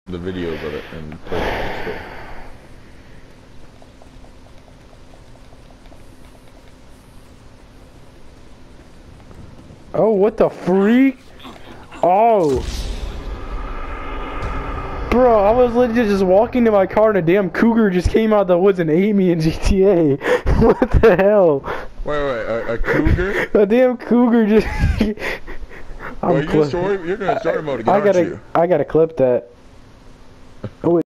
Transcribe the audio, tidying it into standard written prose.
the videos of it and post it and stuff. Oh, what the freak? Oh. Bro, I was literally just walking to my car and a damn cougar just came out of the woods and ate me in GTA. What the hell? Wait, a cougar? A damn cougar just... Wait, you're gonna story mode again, aren't you? I gotta clip that. Oh,